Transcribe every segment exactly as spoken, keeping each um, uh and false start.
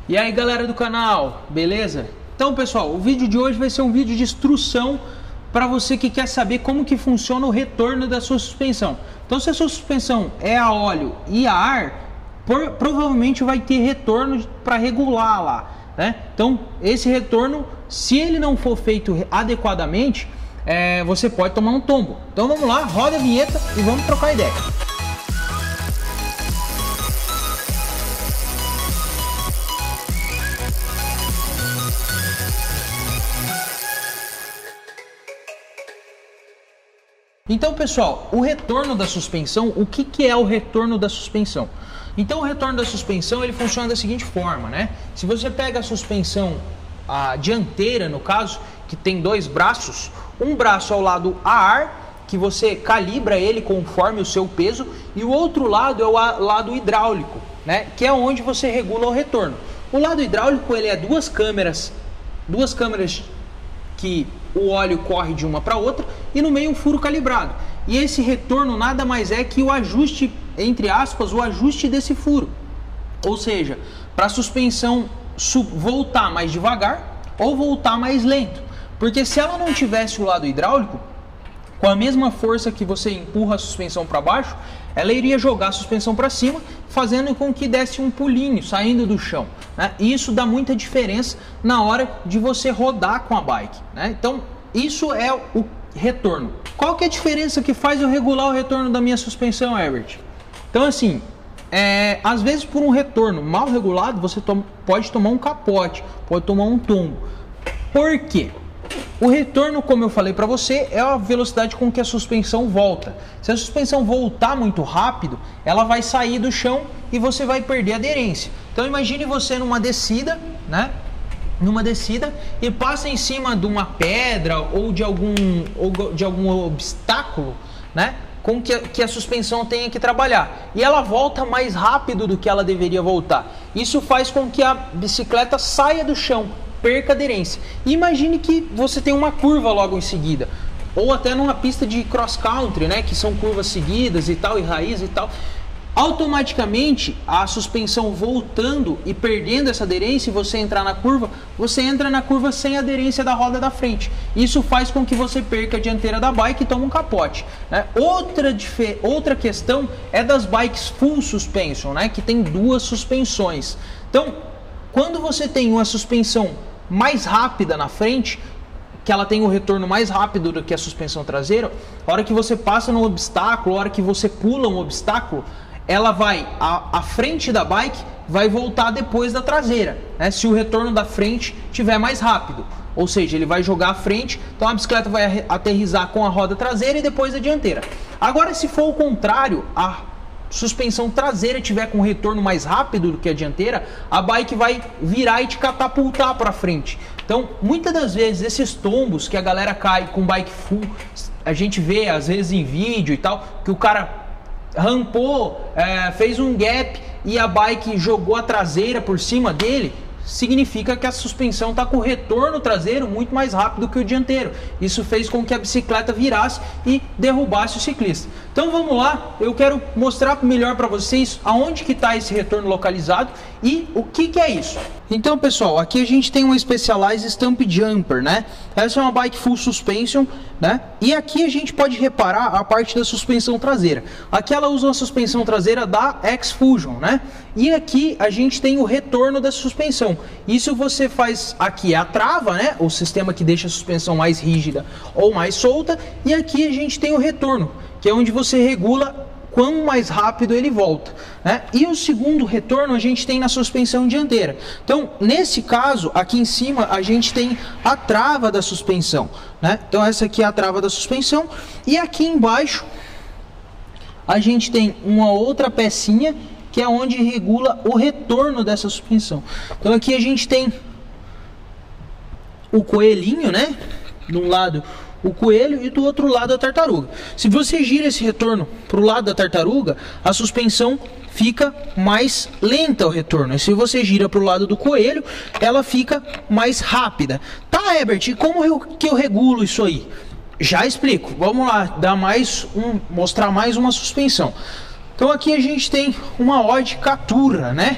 E aí galera do canal, beleza? Então pessoal, o vídeo de hoje vai ser um vídeo de instrução para você que quer saber como que funciona o retorno da sua suspensão. Então se a sua suspensão é a óleo e a ar, por, provavelmente vai ter retorno para regular lá, né? Então esse retorno, se ele não for feito adequadamente, é, você pode tomar um tombo. Então vamos lá, roda a vinheta e vamos trocar ideia. Então pessoal, o retorno da suspensão, o que, que é o retorno da suspensão? Então o retorno da suspensão ele funciona da seguinte forma, né? Se você pega a suspensão a dianteira, no caso, que tem dois braços, um braço ao lado a ar, que você calibra ele conforme o seu peso, e o outro lado é o lado hidráulico, né? Que é onde você regula o retorno. O lado hidráulico ele é duas câmeras, duas câmeras que o óleo corre de uma para outra e no meio um furo calibrado. E esse retorno nada mais é que o ajuste, entre aspas, o ajuste desse furo. Ou seja, para a suspensão voltar mais devagar ou voltar mais lento. Porque se ela não tivesse o lado hidráulico, com a mesma força que você empurra a suspensão para baixo, ela iria jogar a suspensão para cima, fazendo com que desse um pulinho, saindo do chão, né? E isso dá muita diferença na hora de você rodar com a bike, né? Então, isso é o retorno. Qual que é a diferença que faz eu regular o retorno da minha suspensão, Herbert? Então, assim, é, às vezes por um retorno mal regulado, você toma, pode tomar um capote, pode tomar um tombo. Por quê? O retorno, como eu falei para você, é a velocidade com que a suspensão volta. Se a suspensão voltar muito rápido, ela vai sair do chão e você vai perder a aderência. Então imagine você numa descida, né? Numa descida e passa em cima de uma pedra ou de algum, ou de algum obstáculo, né? Com que a, que a suspensão tenha que trabalhar. E ela volta mais rápido do que ela deveria voltar. Isso faz com que a bicicleta saia do chão, perca aderência. Imagine que você tem uma curva logo em seguida, ou até numa pista de cross country, né, que são curvas seguidas e tal, e raiz e tal. Automaticamente a suspensão voltando e perdendo essa aderência, e você entrar na curva, você entra na curva sem aderência da roda da frente. Isso faz com que você perca a dianteira da bike e tome um capote, né? Outra, outra questão é das bikes full suspension, né, que tem duas suspensões. Então, quando você tem uma suspensão mais rápida na frente, que ela tem o retorno mais rápido do que a suspensão traseira, a hora que você passa no obstáculo, a hora que você pula um obstáculo, ela vai, a, a frente da bike vai voltar depois da traseira, né? Se o retorno da frente tiver mais rápido, ou seja, ele vai jogar a frente, então a bicicleta vai aterrissar com a roda traseira e depois a dianteira. Agora, se for o contrário, a suspensão traseira tiver com retorno mais rápido do que a dianteira, a bike vai virar e te catapultar para frente. Então, muitas das vezes, esses tombos que a galera cai com bike full, a gente vê às vezes em vídeo e tal, que o cara rampou, é, fez um gap e a bike jogou a traseira por cima dele, significa que a suspensão está com o retorno traseiro muito mais rápido que o dianteiro. Isso fez com que a bicicleta virasse e derrubasse o ciclista. Então vamos lá, eu quero mostrar melhor para vocês aonde que está esse retorno localizado e o que que é isso. Então pessoal, aqui a gente tem uma Specialized Stump Jumper, né? Essa é uma bike full suspension, né? E aqui a gente pode reparar a parte da suspensão traseira. Aqui ela usa uma suspensão traseira da X-Fusion, né? E aqui a gente tem o retorno da suspensão. Isso você faz, aqui é a trava, né? O sistema que deixa a suspensão mais rígida ou mais solta. E aqui a gente tem o retorno, que é onde você regula quão mais rápido ele volta, né? E o segundo retorno a gente tem na suspensão dianteira. Então, nesse caso, aqui em cima a gente tem a trava da suspensão, né? Então essa aqui é a trava da suspensão. E aqui embaixo a gente tem uma outra pecinha que é onde regula o retorno dessa suspensão. Então aqui a gente tem o coelhinho, né? De um lado o coelho e do outro lado a tartaruga. Se você gira esse retorno para o lado da tartaruga, a suspensão fica mais lenta o retorno. E se você gira para o lado do coelho, ela fica mais rápida. Tá, Herbert, e como eu, que eu regulo isso aí? Já explico. Vamos lá, dar mais um, mostrar mais uma suspensão. Então aqui a gente tem uma Odd Caturra, né?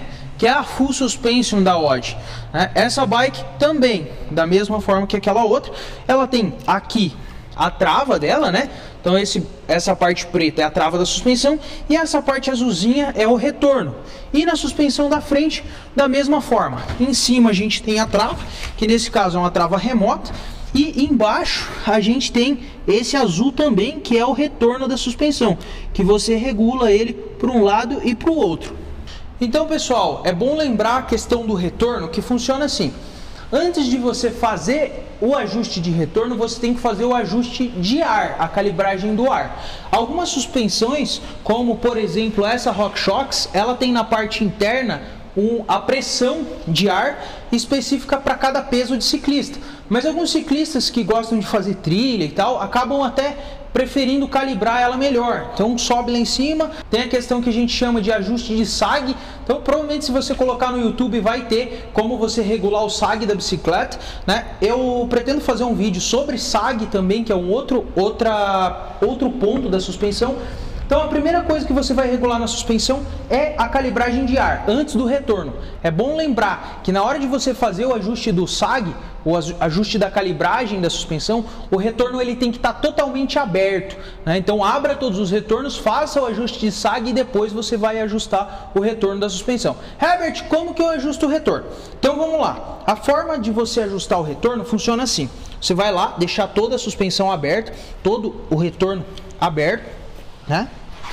que é a Full Suspension da Odd. Né? Essa bike também, da mesma forma que aquela outra, ela tem aqui a trava dela, né? Então esse, essa parte preta é a trava da suspensão e essa parte azulzinha é o retorno. E na suspensão da frente, da mesma forma. Em cima a gente tem a trava, que nesse caso é uma trava remota. E embaixo a gente tem esse azul também, que é o retorno da suspensão, que você regula ele para um lado e para o outro. Então, pessoal, é bom lembrar a questão do retorno, que funciona assim. Antes de você fazer o ajuste de retorno, você tem que fazer o ajuste de ar, a calibragem do ar. Algumas suspensões, como por exemplo essa RockShox, ela tem na parte interna um, a pressão de ar específica para cada peso de ciclista. Mas alguns ciclistas que gostam de fazer trilha e tal, acabam até preferindo calibrar ela melhor. Então sobe lá em cima, tem a questão que a gente chama de ajuste de sag. Então provavelmente se você colocar no YouTube vai ter como você regular o sag da bicicleta, né? Eu pretendo fazer um vídeo sobre sag também, que é um outro, outra, outro ponto da suspensão. Então a primeira coisa que você vai regular na suspensão é a calibragem de ar, antes do retorno. É bom lembrar que na hora de você fazer o ajuste do sag, o ajuste da calibragem da suspensão, o retorno ele tem que estar totalmente aberto, né? Então abra todos os retornos, faça o ajuste de sag e depois você vai ajustar o retorno da suspensão. Herbert, como que eu ajusto o retorno? Então vamos lá. A forma de você ajustar o retorno funciona assim. Você vai lá, deixar toda a suspensão aberta, todo o retorno aberto, né?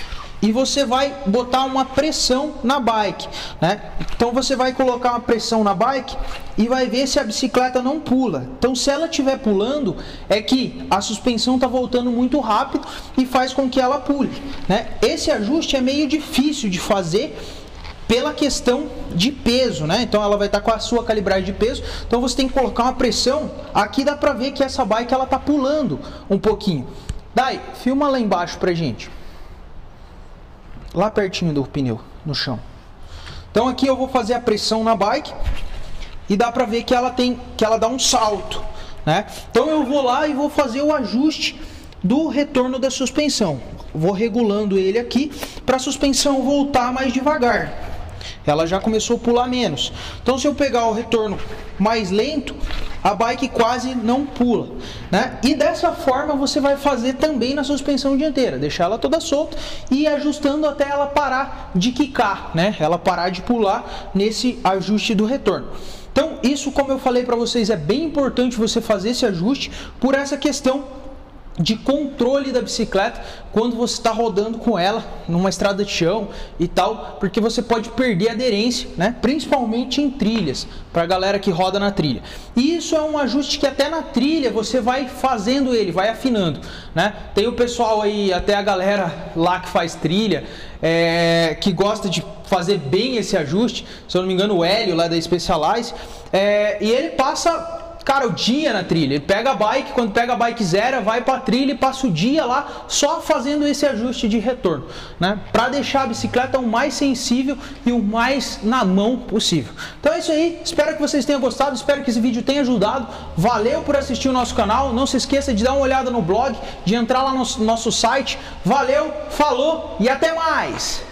E você vai botar uma pressão na bike, né? Então você vai colocar uma pressão na bike e vai ver se a bicicleta não pula. Então se ela estiver pulando, é que a suspensão está voltando muito rápido e faz com que ela pule, né? Esse ajuste é meio difícil de fazer pela questão de peso, né? Então ela vai estar com a sua calibragem de peso, então você tem que colocar uma pressão. Aqui dá pra ver que essa bike ela tá pulando um pouquinho. Daí, filma lá embaixo pra gente. Lá pertinho do pneu, no chão. Então aqui eu vou fazer a pressão na bike e dá pra ver que ela tem, que ela dá um salto, né? Então eu vou lá e vou fazer o ajuste do retorno da suspensão. Vou regulando ele aqui para a suspensão voltar mais devagar. Ela já começou a pular menos. Então se eu pegar o retorno mais lento, a bike quase não pula, né? E dessa forma você vai fazer também na suspensão dianteira, deixar ela toda solta e ir ajustando até ela parar de quicar, né? Ela parar de pular nesse ajuste do retorno. Então isso, como eu falei para vocês, é bem importante você fazer esse ajuste por essa questão de controle da bicicleta quando você está rodando com ela numa estrada de chão e tal, porque você pode perder aderência, né? Principalmente em trilhas, para a galera que roda na trilha. E isso é um ajuste que até na trilha você vai fazendo ele, vai afinando, né? Tem o pessoal aí, até a galera lá que faz trilha, é, que gosta de fazer bem esse ajuste. Se eu não me engano, o Hélio lá da Specialized, é, e ele passa, cara, o dia na trilha. Ele pega a bike, quando pega a bike zero, vai pra trilha e passa o dia lá só fazendo esse ajuste de retorno, né? Pra deixar a bicicleta o mais sensível e o mais na mão possível. Então é isso aí, espero que vocês tenham gostado, espero que esse vídeo tenha ajudado. Valeu por assistir o nosso canal, não se esqueça de dar uma olhada no blog, de entrar lá no nosso site. Valeu, falou e até mais!